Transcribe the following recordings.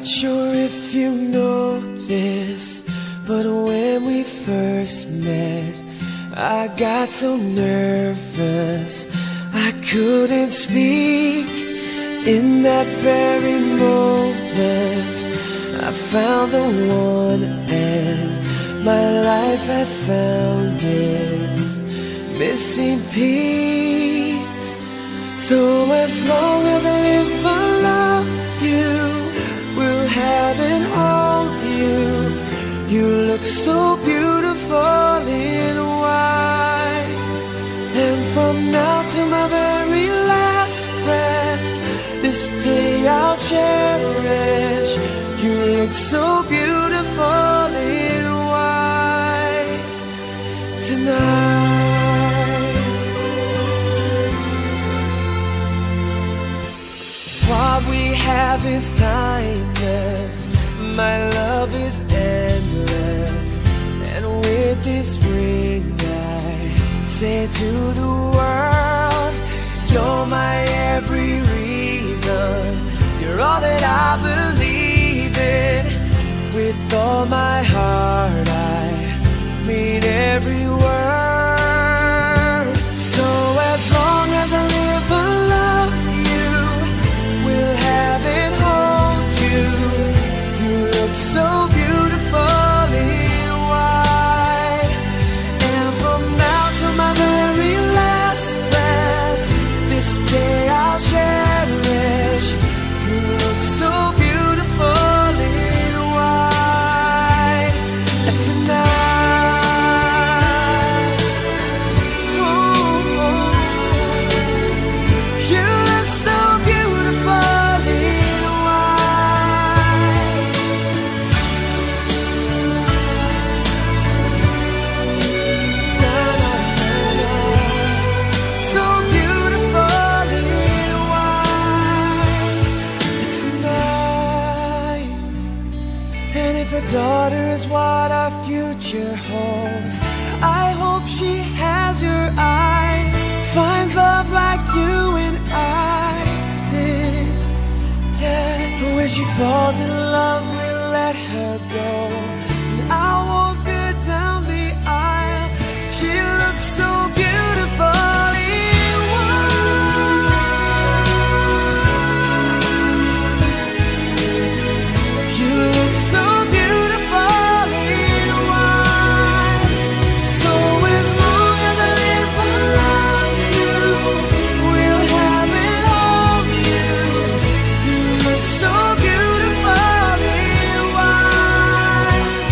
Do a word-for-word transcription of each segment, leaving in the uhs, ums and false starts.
sure if you know this, but when we first met, I got so nervous I couldn't speak. In that very moment, I found the one, and my life had found its missing piece. So as long as I live, I love you, will have and hold you. You look so beautiful in white, and from now to my very last breath, this day I'll cherish. You look so beautiful in white tonight. What we have is timeless, my love is endless, and with this ring I say to the world, you're my every reason, you're all that I believe in. With all my heart I mean every word. So as long as I live, I love you, will have and hold you. You look so beautiful in white, and from now to my very last breath, this day I'll cherish. You look so beautiful in white tonight. Oh, oh. You look so beautiful in white. Na, na, na, na. So beautiful in white tonight. And if a daughter is what our future holds, I hope she has your eyes, finds love like you and I did. Yeah, but when she falls in love, we'll let her go, and I'll walk her down the aisle. She looks so beautiful in white. You look so beautiful in white. So as long as I live, I love you, will have it all you. You look so beautiful in white.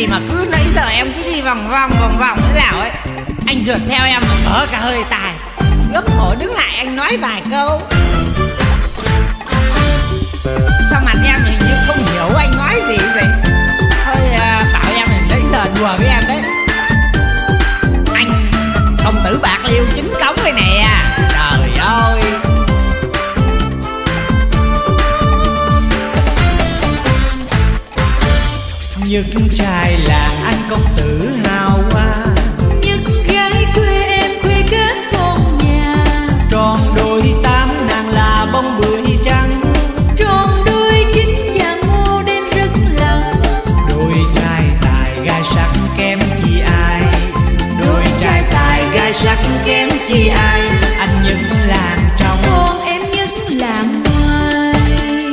mà cứ nãy giờ em cứ đi vòng vòng vòng vòng thế nào ấy. Anh rượt theo em bớ cả hơi tài. Gấp cổ đứng lại anh nói vài câu. Sao mặt em hình như không hiểu anh nói gì gì. Thôi à, bảo em là nãy giờ đùa với em đấy. Anh công tử bạc liêu chính cống đây nè. Trời ơi. Những trai làng anh công tử hào hoa, những gái quê em quê kết con nhà. Tròn đôi tám nàng là bông bưởi trắng, tròn đôi chín chàng ngô đen rất lặng. Đôi trai tài gai sắc kém chi ai, Đôi trai tài gai sắc kém chi ai. Anh những làng trong, còn em những làng ngoài.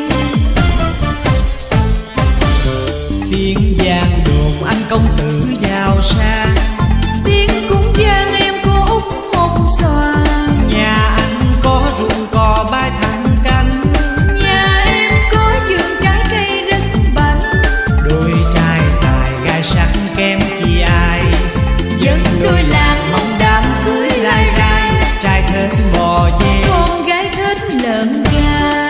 Tiếng giang đồn anh công tử giàu sang, Tiếng cũng giang em có út hồng xoàn. Nhà anh có ruộng cò bay thẳng cánh, Nhà em có vườn trái cây rất bảnh. Đôi trai tài gai sắc kém chi ai, Dân đôi làng mong đám cưới lai rai. Trai thích bò dê, con gái thích lợn gà.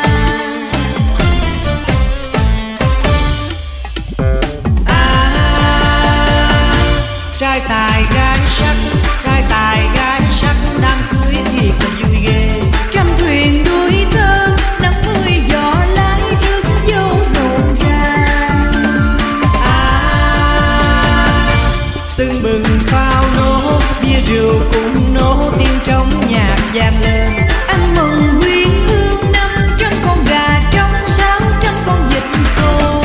Trai tài gái sắc, trai tài gái sắc, đám cưới thì thật vui ghê. Trăm thuyền đuổi tơ, năm mươi giỏ lái rước dâu rộn ràng. À, tưng bừng pháo nổ, bia rượu cùng nổ, tiếng trống nhạc vang lên. Ăn mừng quyến hương năm trăm con gà trong sáu trăm con vịt cô.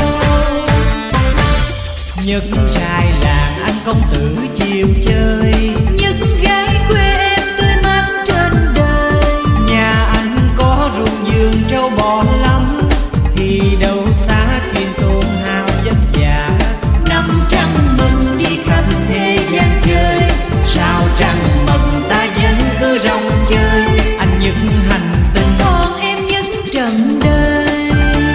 Nhất trai làng anh công tử chiều chơi, Những gái quê em tươi mát trên đời. Nhà anh có ruộng vườn trâu bò lắm, Thì đâu xa thuyền tôn hao vất vả. Năm trăng mừng đi khắp Thế gian chơi, sao trăng mừng ta vẫn cứ rong chơi. Anh những hành tinh, còn em những trần đời.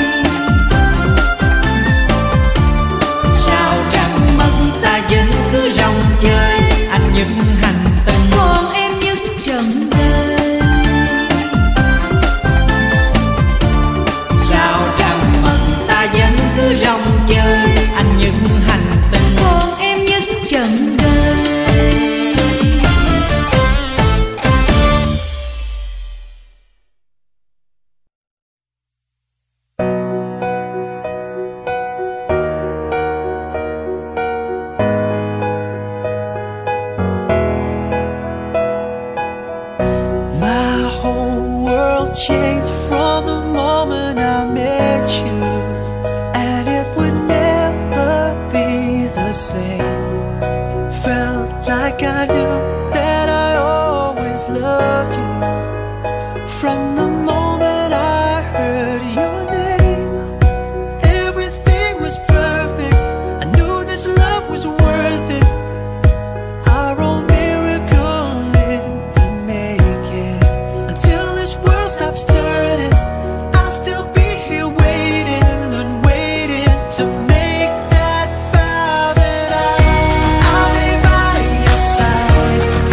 sao trăng mừng ta vẫn cứ rong chơi. Anh những hành tinh, Còn em những trần đời. sao trăng mừng ta vẫn cứ rong chơi. Anh những hành tinh, Còn em những trần đời. My whole world changed from the moment I met you, and it would never be the same. Felt like I knew that I always loved you from the moment I heard your name. Everything was perfect, I knew this love was worth it. Our own miracle living, make it. Until this world stops turning, I'll still be here waiting and waiting to make that vow that I, I'll be by your side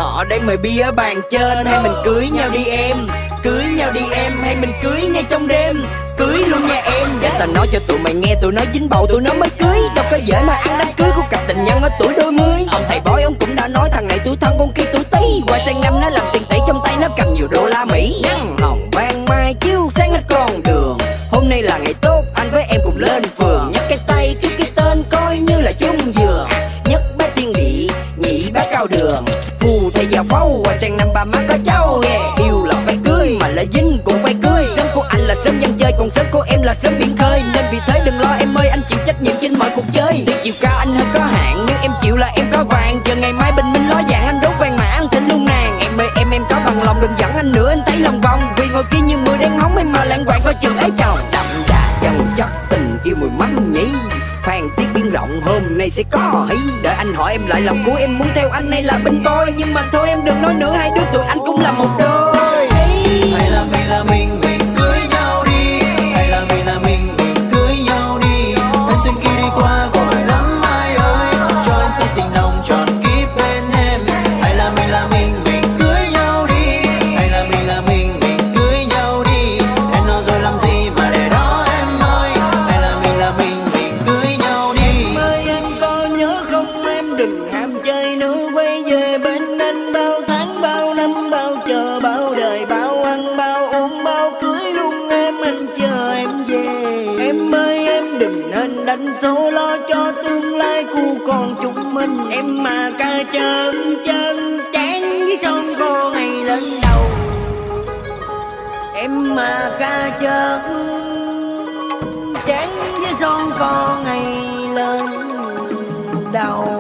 họ đang mời bia ở bàn trên. Hay mình cưới nhau đi em, cưới nhau đi em, hay mình cưới ngay trong đêm, cưới luôn nha em. Để tao nói cho tụi mày nghe, tụi nó dính bầu tụi nó mới cưới. Đâu có dễ mà ăn đám cưới của cặp tình nhân ở tuổi đôi mươi. Ông thầy bói ông cũng đã nói thằng này tuổi thân con kia tuổi Tý. Qua sang năm nó làm tiền tỷ, trong tay nó cầm nhiều đô la Mỹ. Nắng hồng ban mai chiếu sáng hết con đường. Hôm nay là ngày tốt, anh với em cùng lên phường. Nhấc cái tay kêu cái tên coi như là chung giường. Nhất bác tiên địa, nhị bác cao đường, phù thầy già phâu. Qua sang năm ba má có cháu, yeah. Yêu là phải cưới, mà lại dính cũng phải cưới. Sớm của anh là sớm dân chơi, còn sớm của em là sớm biển khơi. Nên vì thế đừng lo em ơi, anh chịu trách nhiệm trên mọi cuộc chơi. Tuy chiều cao anh hơi có hạn, nhưng em chịu là em có vàng. Chờ ngày mai bình minh ló dạng, anh đốt vàng mà anh thịnh luôn nàng. Em ơi em em có bằng lòng, đừng dẫn anh nữa anh thấy lòng vòng. Vì ngồi kia như mưa đen hóng, em mà lãng quạng coi chừng ấy chồng. Đậm đà chân chất tình yêu mùi mắm nhí, phan tiết biển rộng hôm nay sẽ có hí. Đợi anh hỏi em lại lòng của em muốn theo anh hay là bên boy. Nhưng mà thôi em đừng nói nữa, hai đứa tụi anh cũng là một đôi. Hay là mình là mình, mình cưới nhau đi. Hay là mình là mình, mình cưới nhau đi. Thanh xuân kia đi qua vội lắm ai ơi, cho anh sẽ tình nồng tròn kiếp bên em. Hay là mình là mình, mình cưới nhau đi. Hay là mình là mình, mình cưới nhau đi. Em nói rồi làm gì mà để đó em ơi. Hay là mình là mình, mình cưới nhau đi. Em ơi em có nhớ không, em đừng ham chơi nữa. Quay về bên anh bao tháng bao năm bao chờ bao đời, bao ăn bao uống bao cưới luôn em, anh chờ em về. Em ơi em đừng nên đánh số lo cho tương lai của con chúng mình. Em mà ca chân chân chán với son cô ngày lên đầu. Em mà ca chân chán với son con ngày lên đầu.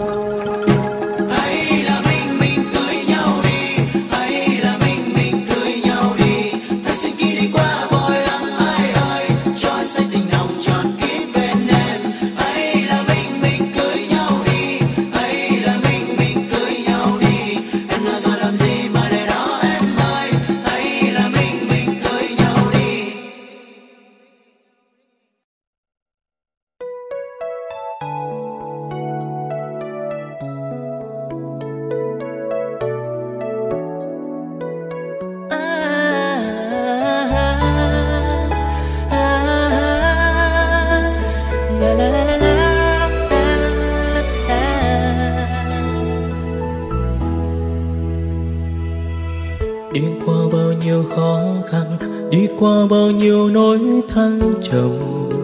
Đi qua bao nhiêu khó khăn, đi qua bao nhiêu nỗi thăng trầm.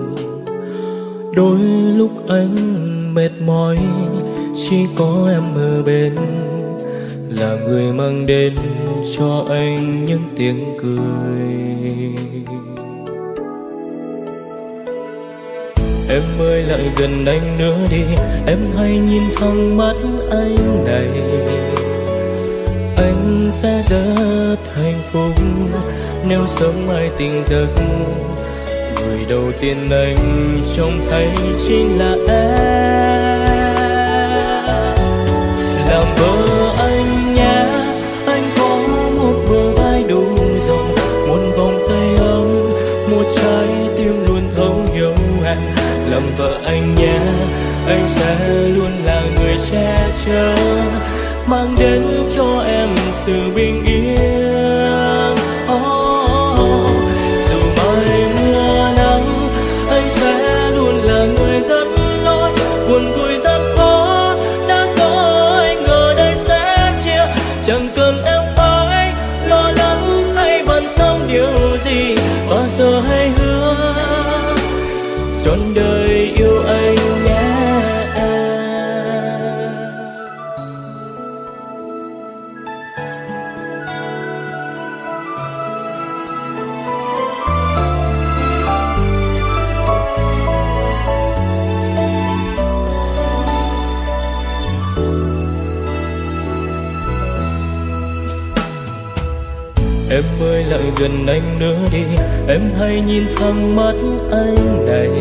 Đôi lúc anh mệt mỏi, chỉ có em ở bên, là người mang đến cho anh những tiếng cười. Em ơi lại gần anh nữa đi, em hãy nhìn thẳng mắt anh này. Anh sẽ rất hạnh phúc nếu sớm mai tỉnh giấc. Người đầu tiên anh trông thấy chính là em. Làm vợ anh nhé, anh có một bờ vai đủ rộng, một vòng tay ấm, một trái tim luôn thấu hiểu em. Làm vợ anh nhé, anh sẽ luôn là người che chở, mang đến cho em sự bình yên. Oh, dù mai mưa nắng, anh sẽ luôn là người dẫn lối. Buồn vui gian khó đã có anh ở đây sẽ chia. Chẳng cần em phải lo lắng hay bận tâm điều gì, bao giờ hãy hứa trọn đời yêu anh nhé. Em ơi lại gần anh nữa đi, em hãy nhìn thẳng mắt anh này.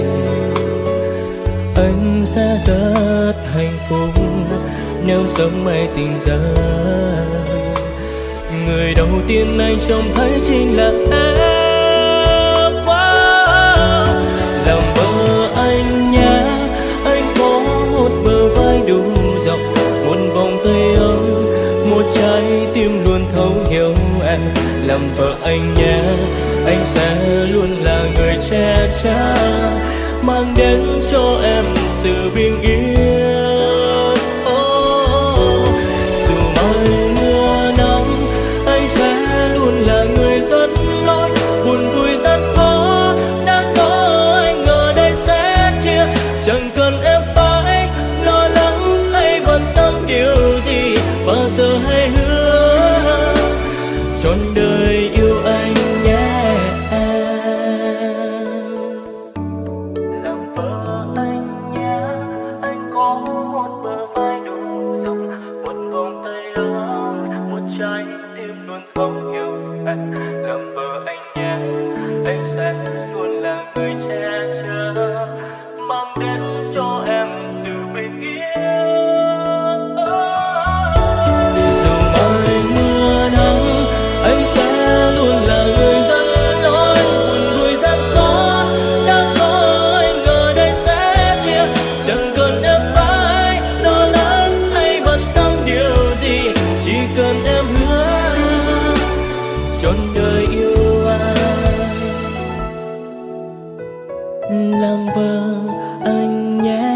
Anh sẽ rất hạnh phúc nếu sớm mai tỉnh giấc. Người đầu tiên anh trông thấy chính là em. Wow. Làm vợ anh nhé, anh có một bờ vai đủ rộng, một vòng tay ấm, một cho em sự bình yên. Oh, dù mây mưa nắng, anh sẽ luôn là người dẫn lối. Buồn vui rất khó, đã có anh ở đây sẽ chia. Chẳng cần em phải lo lắng hay bận tâm điều gì, bao giờ hãy hứa trọn đời yêu anh nhé. Làm vợ anh nhé, anh có một bờ vai đủ rộng, một vòng tay ấm, một trái tim luôn thấu hiểu anh. Làm vợ anh nhé, anh sẽ luôn là người che chở, mang đến cho em sự bình yên. Dù mây mưa nắng, anh sẽ luôn là người dẫn lối. Buồn vui rất khó, đã có anh ở đây sẽ chia. Chẳng cần em phải lo lắng hay bận tâm điều gì, chỉ cần em hứa trọn đời yêu anh. Làm vợ anh nhé.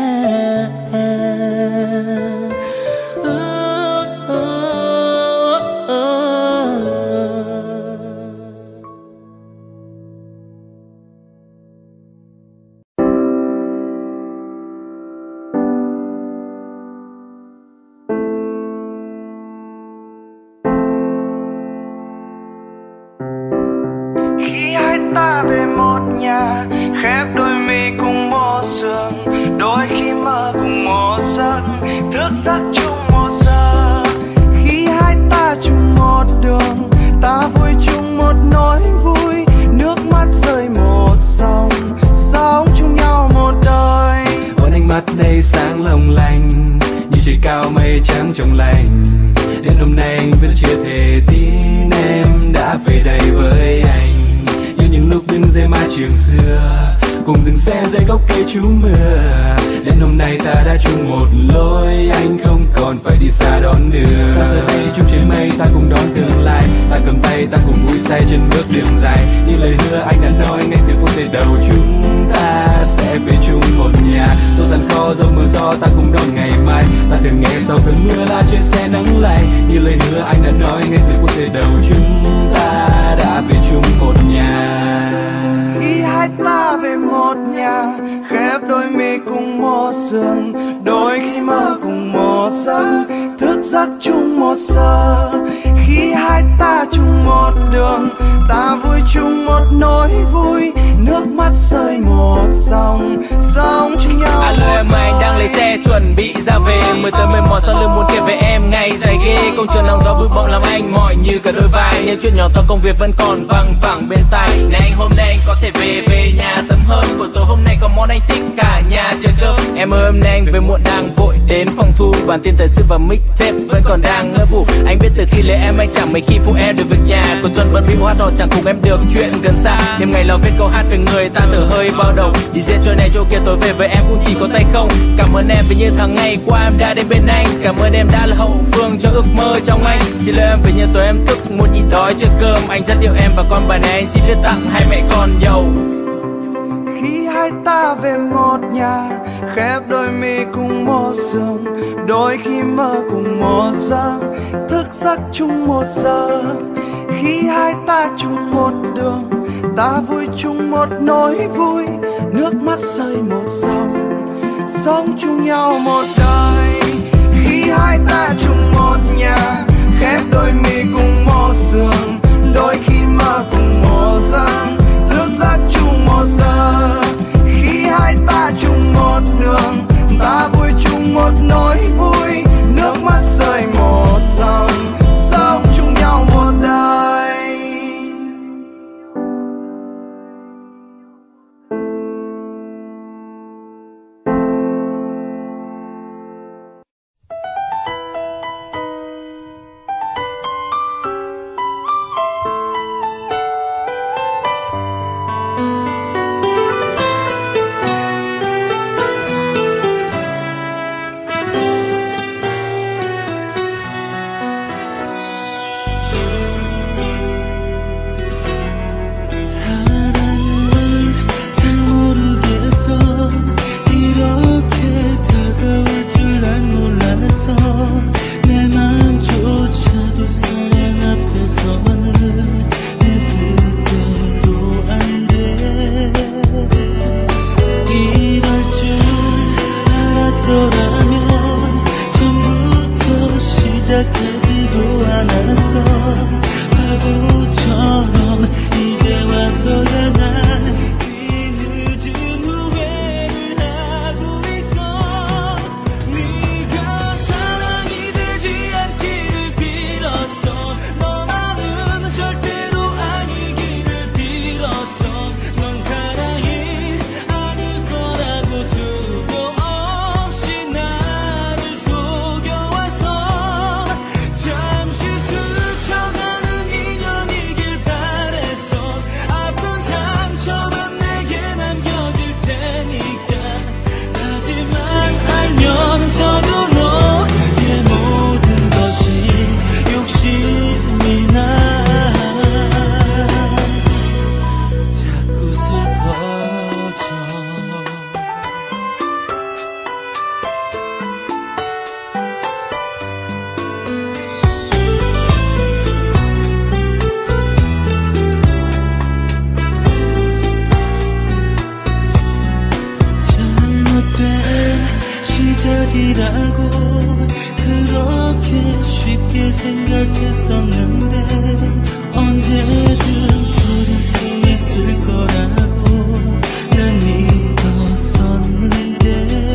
Khi hai ta về một nhà, khép đôi mi cùng một giường, đôi khi mơ cùng một giấc, thức giấc chung một giờ. Khi hai ta chung một đường, ta vui chung một nỗi vui, nước mắt rơi một dòng, sống chung nhau một đời. Ôn ánh mắt đây sáng long lanh, như trời cao mây trắng trong lành. Đến hôm nay anh vẫn chưa thể tin em đã về đây với anh. Như những lúc đứng dưới mái trường xưa, cùng từng xe dưới gốc cây trú mưa. Đến hôm nay ta đã chung một lối, anh không còn phải đi xa đón nữa. Ta giờ đây chung trên mây, ta cùng đón tương lai. Ta cầm tay, ta cùng vui say trên bước đường dài. Như lời hứa anh đã nói ngay từ phút giây đầu, chúng ta sẽ về chung một nhà. Dẫu gian khó, dẫu mưa gió, ta cùng đón ngày mai. Ta thường nghe sau cơn mưa là trên xe nắng lạnh. Như lời hứa anh đã nói ngay từ phút giây đầu, chúng ta đã về chung một nhà. Khi hai ta về một nhà, khép đôi mi cùng một giường, đôi khi mơ cùng một giấc, thức giấc chung một giờ. Khi hai ta chung một đường, ta vui chung một nỗi vui, nước mắt rơi một dòng, sống chung nhau. Alo em, anh đang lấy xe chuẩn bị ra về, mới tới mệt mỏi sau lưng muốn kể về em ngày dài ghê. Công trường nắng gió bụi bặm làm anh mỏi như cả đôi vai, những chuyện nhỏ to công việc vẫn còn văng vẳng bên tai. Này anh, hôm nay anh có thể về về nhà sớm hơn, buổi tối hôm nay có món anh thích cả nhà chờ cơm. Em ơi, hôm nay anh về muộn đang vội đến phòng thu, bản tin thời sự và mixtape vẫn còn đang ngỡ ngủ. Anh biết từ khi lấy em anh chẳng mấy khi phụ em được việc nhà, cuối tuần bận bịu hát hò chẳng cùng em được chuyện gần xa. Đêm ngày lo viết câu hát về người ta thở hơi bao đầu, đi diễn chỗ này chỗ kia tối về với em cũng chỉ có tay không. Cảm ơn em vì như tháng ngày qua em đã đến bên anh, cảm ơn em đã là hậu phương cho ước mơ trong anh. Xin lỗi em vì như tối em thức muốn nhịn đói chưa cơm, anh rất yêu em và con bài này anh xin viết tặng hai mẹ con giàu. Khi hai ta về một nhà, khép đôi mi cùng một giường, đôi khi mơ cùng một giấc, thức giấc chung một giờ. Khi hai ta chung một đường, ta vui chung một nỗi vui, nước mắt rơi một dòng, sống chung nhau một đời. Khi hai ta chung một nhà, khép đôi mi cùng một giường, đôi khi mơ cùng một giấc, thức giấc chung một giờ. Khi hai ta chung một đường, ta vui chung một nỗi vui, nước mắt rơi một dòng, sống chung nhau một đời. 기억이라고 그렇게 쉽게 생각했었는데 언제든 그릴 수 있을 거라고 난 믿었었는데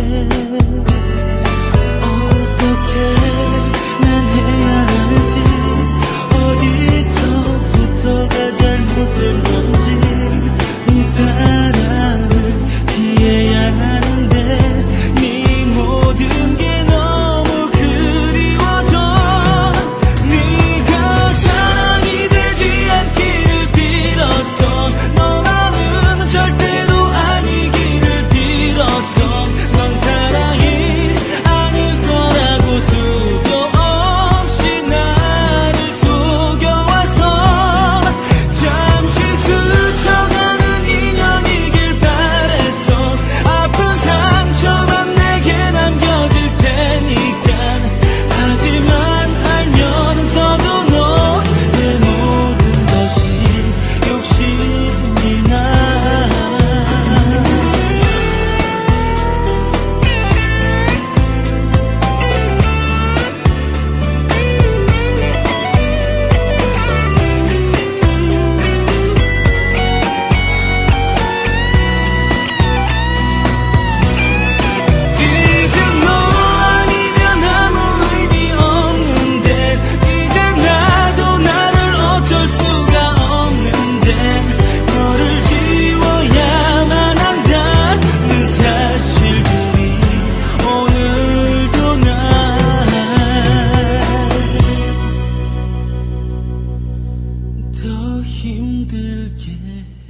어떻게 난 해야 할지 어디서부터가 잘못된 건지 네 사랑을 피해야 하는데 네 모든 게 너무 그리워져 네가 사랑이 되지 않기를 빌었어 너만은 절대로 아니기를 빌었어 넌 사랑이 아닐 거라고 수도 없이 나를 속여왔어 잠시 스쳐가는 인연이길 바랬어 아픈 상처만 내게 남겨질 테니까 하지만 알면서도 너의 모든 것이 욕심이 나 이제 너 아니면 아무 의미 없는데 이제 나도 나를 어쩔 수가 없는데 너를 지워야만 한다는 사실들이 오늘도 날 더 힘들게 해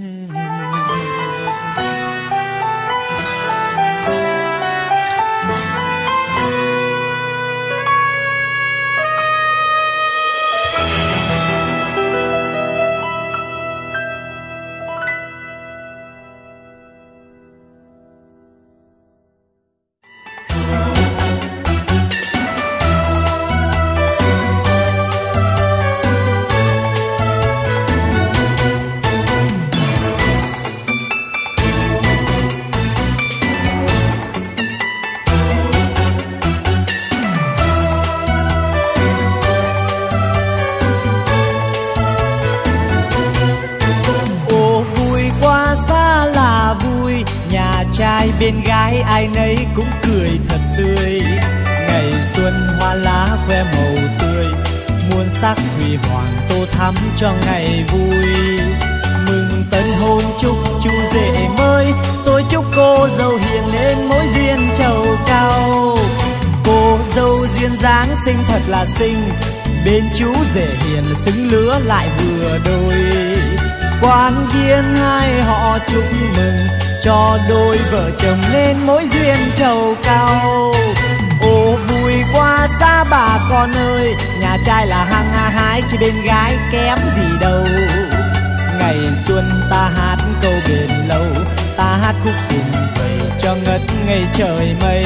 Ồ vui quá xa là vui, nhà trai bên gái ai nấy cũng cười thật tươi. Ngày xuân hoa lá khoe màu tươi, muôn sắc huy hoàng tô thắm cho ngày vui. Mừng tân hôn chúc chú rể mới, tôi chúc cô dâu hiền nên mối duyên trầu cao. Cô dâu duyên dáng xinh thật là xinh, bên chú rể hiền xứng lứa lại vừa đôi. Quan viên hai họ chúc mừng cho đôi vợ chồng nên mối duyên trầu cao. Ồ vui quá xa bà con ơi, nhà trai là hăng ha hái chứ bên gái kém gì đâu. Ngày xuân ta hát câu bền lâu, ta hát khúc sum vầy cho ngất ngây trời mây.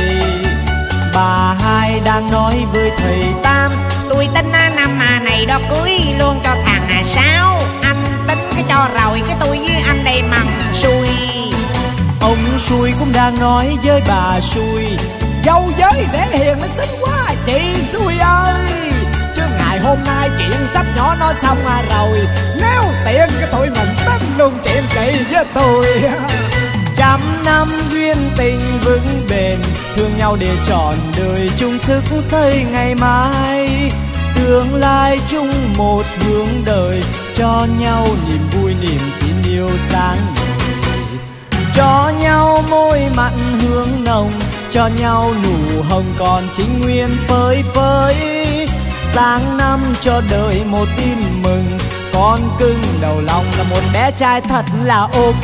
Bà hai đang nói với thầy Tam, Tôi tính á, năm mà này đó cưới luôn cho thằng à Sáu. Anh tính cái cho rồi cái tôi với anh đây mầm xui. ông xui cũng đang nói với bà xui, dâu với để hiền nó xinh quá chị xui ơi. Chứ ngày hôm nay chuyện sắp nhỏ nó xong à rồi, nếu tiện cái tụi mình tính luôn chuyện kỳ với tôi. Trăm năm duyên tình vững bền, thương nhau để trọn đời chung sức xây ngày mai. Tương lai chung một hướng đời, cho nhau niềm vui niềm tin yêu sáng ngời. Cho nhau môi mặn hương nồng, cho nhau nụ hồng còn chính nguyên phơi phới. Sáng năm cho đời một tin mừng, con cưng đầu lòng là một bé trai thật là ok.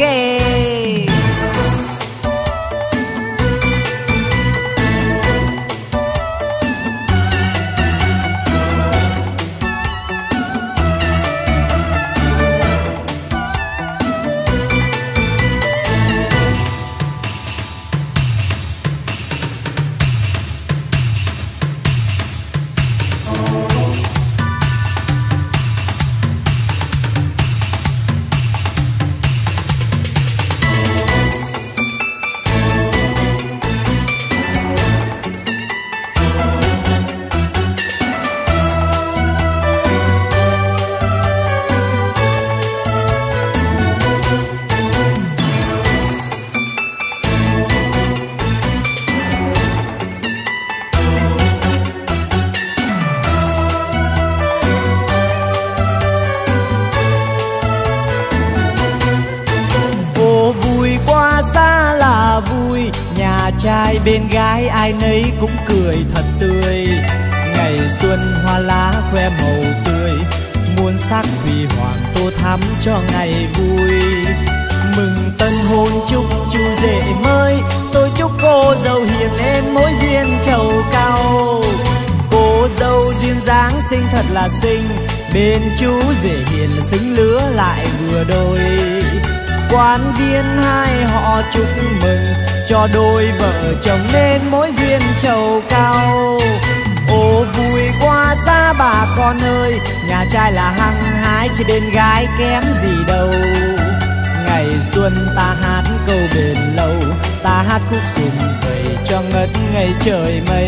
nhà trai bên gái ai nấy cũng cười thật tươi. Ngày xuân hoa lá khoe màu tươi, muôn sắc huy hoàng tô thắm cho ngày vui. Mừng tân hôn chúc chú rể mới, tôi chúc cô dâu hiền lên mối duyên trầu cao. Cô dâu duyên dáng xinh thật là xinh, bên chú rể hiền là xứng lứa lại vừa đôi. Quan viên hai họ chúc mừng cho đôi vợ chồng nên mối duyên trầu cao. Ô vui quá xa bà con ơi, nhà trai là hăng hái chứ bên gái kém gì đâu. Ngày xuân ta hát câu bền lâu, ta hát khúc sùng vầy cho ngất ngây trời mây.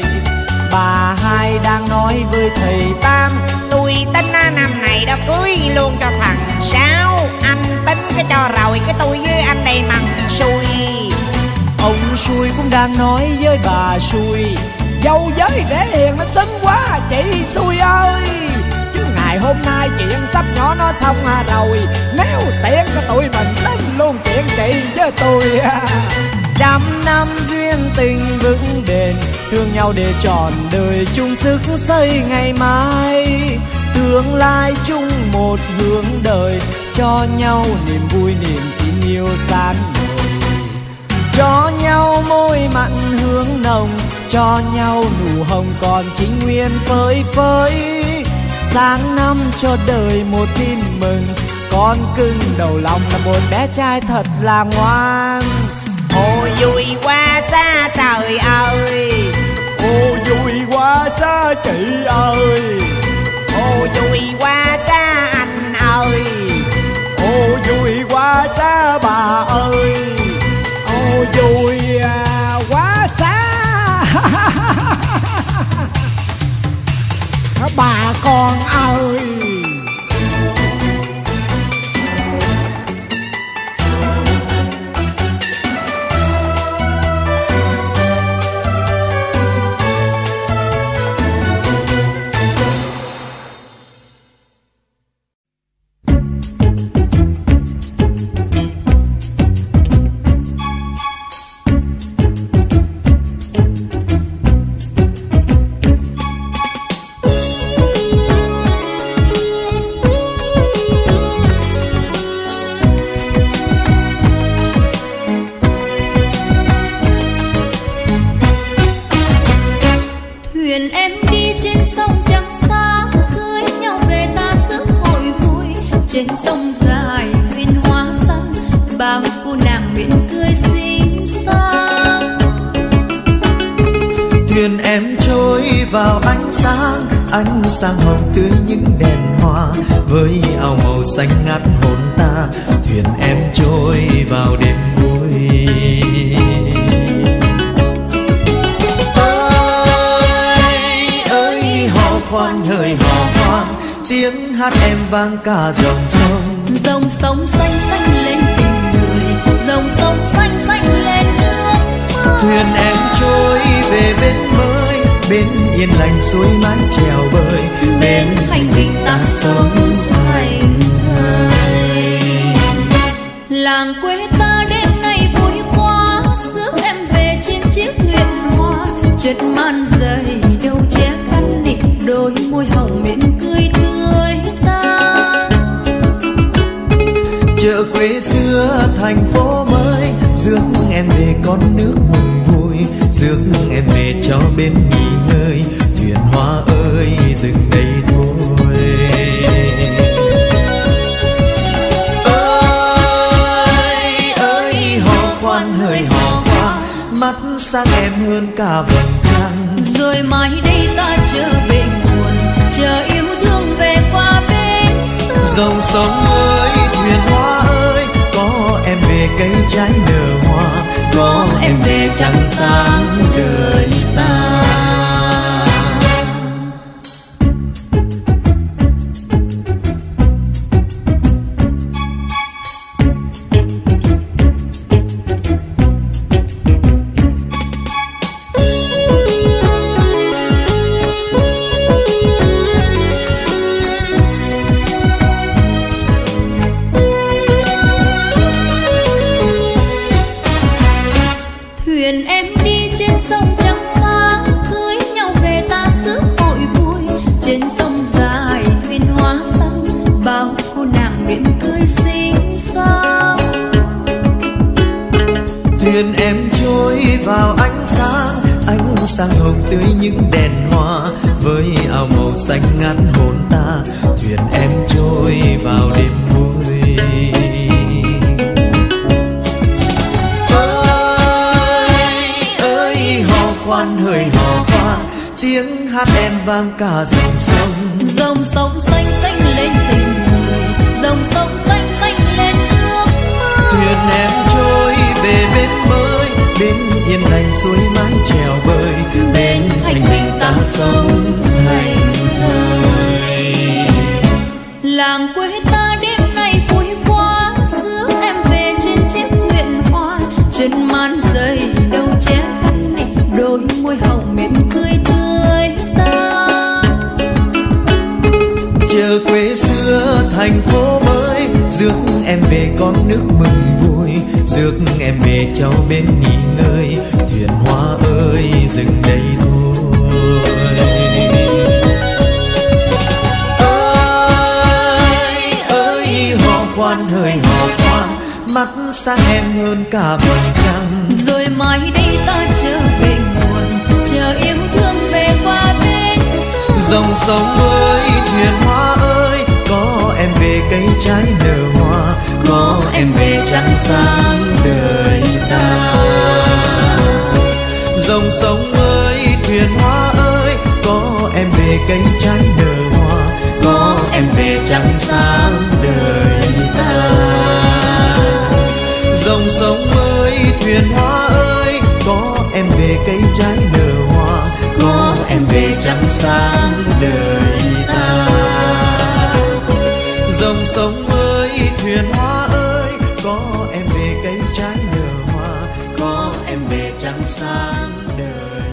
Bà hai đang nói với thầy Tam, tôi tính năm này đó cưới luôn cho thằng Sáu. Anh tính cái cho rồi cái tôi với anh đây mằng xui. Ông xui cũng đang nói với bà xui, dâu với rể hiền nó xứng quá chị xui ơi. Chứ ngày hôm nay chuyện sắp nhỏ nó xong rồi, nếu tiện cho tụi mình tính luôn chuyện chị với tôi. Trăm năm duyên tình vững bền, thương nhau để trọn đời chung sức xây ngày mai. Tương lai chung một hướng đời, cho nhau niềm vui niềm tin yêu san nổi. Cho nhau môi mặn hương nồng, cho nhau nụ hồng còn chính nguyên phơi phới. Sáng năm cho đời một tin mừng, con cưng đầu lòng là một bé trai thật là ngoan. Ô vui quá xa trời ơi, ô vui quá xa chị ơi, ô vui quá xa anh ơi, ô vui quá xa bà ơi, ô vui quá xa bà con ơi. Ánh sáng hồng tươi những đèn hoa, với áo màu xanh ngát hồn ta. Thuyền em trôi vào đêm vui. Ơi ơi hò khoan hỡi hò khoan, tiếng hát em vang cả dòng sông. Dòng sông xanh xanh lên tình người, dòng sông xanh xanh lên nước mơ. Thuyền em trôi về bên mới, bên yên lành suối mái chèo bơi, bên thanh bình ta sống thành thơi. Làng quê ta đêm nay vui quá, rước em về trên chiếc thuyền hoa. Chất man dày đâu che khăn nịt, đôi môi hồng mỉm cười tươi ta. Chợ quê xưa thành phố mới, rước em về con nước mừng vui. Rước em về cho bên nghỉ ngơi, thuyền hoa ơi dừng đây thôi. Ơi ơi hò khoan hỡi hò khoan, mắt sang em hơn cả vầng trăng. Rồi mai đây ta trở về nguồn, chờ yêu thương về qua bên sông. Dòng sông ơi thuyền hoa ơi, có em về cây trái nở hoa, có em về trăng sáng đời ta. Thuyền thuyền em đi trên sông trắng sáng, cưới nhau về ta rước hội vui. Trên sông dài thuyền hoa xanh, bao cô nàng miệng cười xinh xắn. Thuyền em trôi vào ánh sáng, ánh sáng hồng tươi những đèn hoa, với áo màu xanh ngắt hồn ta. Thuyền em trôi vào đêm vui. Ơi ơi hò khoan hỡi hò khoan, tiếng hát em vang cả dòng sông. Dòng sông xanh xanh lên tình người, dòng sông xanh xanh lên ước mơ. Thuyền em trôi về bên mới, bên yên lành suối mái chèo bơi, bên thanh bình ta sống thành thời. Làng quê ta đêm nay vui quá, rước em về trên chiếc thuyền hoa. Chân man dây đầu che khăn này, đôi môi hồng mỉm cười tươi ta. Chờ quê xưa thành phố mới, rước em về con nước mừng vui. Rước em về cháu bên nghỉ ngơi, thuyền hoa ơi dừng đây thôi. Ơi ơi hò khoan hỡi hò khoan, mắt sáng em hơn cả vầng trăng. Rồi mai đây ta trở về nguồn, chờ yêu thương về qua bên xưa. Dòng sông ơi thuyền hoa ơi, có em về cây trái nở hoa, có em về trăng sáng đời ta. Dòng sông ơi thuyền hoa ơi, có em về cây trái nở hoa, có em về trăng sáng đời ta. Dòng sông ơi thuyền hoa ơi, có em về cây trái nở hoa, có em về trăng sáng đời ta. Dòng sông ơi thuyền hoa ơi, có em về cây trái nở hoa, có em về trăng sáng đời